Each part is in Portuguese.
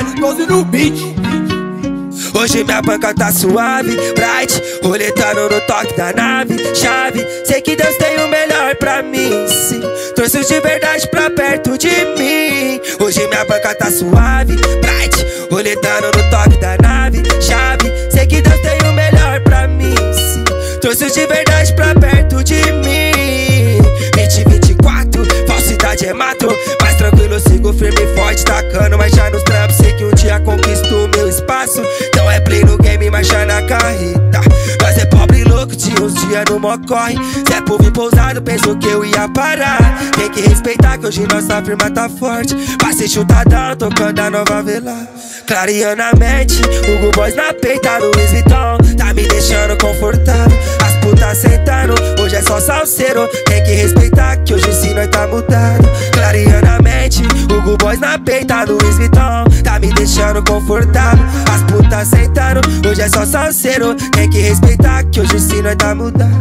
L12 no beat. Hoje minha banca tá suave, bright, roletando no toque da nave, chave. Sei que Deus tem o melhor pra mim, sim. Trouxe os de verdade pra perto de mim. Hoje minha banca tá suave, bright, roletando no toque da nave, chave. Sei que Deus tem o melhor pra mim, sim. Trouxe os de verdade pra perto de mim. 2024, falsidade é mato. Mais tranquilo, eu sigo firme e forte, tacando marcha nos trampos. Sei que um dia conquisto o meu espaço. Não é play no game, marcha na carreta. Nós é pobre e louco, tinha uns dias no mocorre. Se é povo pousado, pensou que eu ia parar. Tem que respeitar que hoje nossa firma tá forte. Passei chutadão, tocando a nova vela. Clareando a mente, Hugo Boss na peita, Louis Vuitton. Tá me deixando confortável, as putas sentando. Hoje é só salseiro, tem que respeitar que hoje sim nós tá mudado. Clareando a mente, Hugo Boss na peita, Louis Vuitton. Tá me deixando confortável, as putas sentando. Hoje é só salseiro, tem que respeitar que hoje sim nós tá mudado.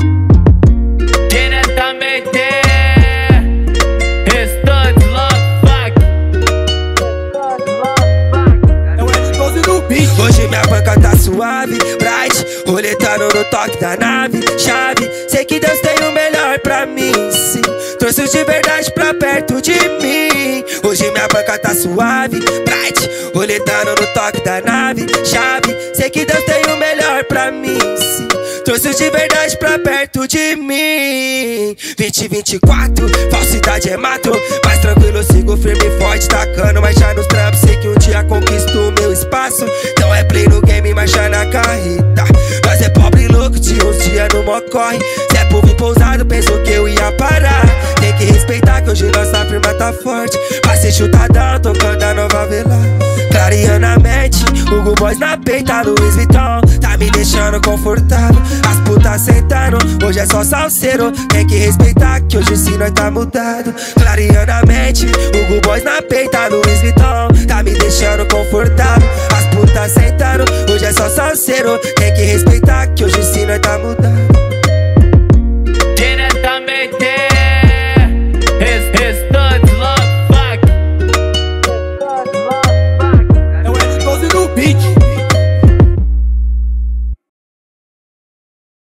Diretamente Restante Love Fuck. É o L12 no beat. Hoje minha banca tá suave, bright, roletando no toque da nave, chave. Sei que Deus tem o melhor pra mim, sim. Trouxe os de verdade pra perto de mim. Hoje minha banca tá suave, bright, roletando no toque da nave, chave. Sei que Deus tem o melhor pra mim, sim. Trouxe os de verdade pra perto de mim. 2024, falsidade é mato. Mais tranquilo, eu sigo firme e forte, tacando marcha nos trampos. Sei que um dia conquisto o meu espaço. Não é play no game, marcha na carreta. Nós é pobre e louco, tinha uns dias no mocorre. Se é povo pousado, pensou que eu ia parar. Tem que respeitar que hoje nossa firma tá forte. Passei chutadão, tocando a nova vela. Clareando a mente, Hugo Boss na peita, Louis Vuitton. Tá me deixando confortável, as putas sentando. Hoje é só salseiro, tem que respeitar que hoje sim nós tá mudado. Clareando a mente, Hugo Boss na peita, Louis Vuitton. Tá me deixando confortável, as putas sentando. Hoje é só salseiro, tem que respeitar que hoje sim nós tá mudado.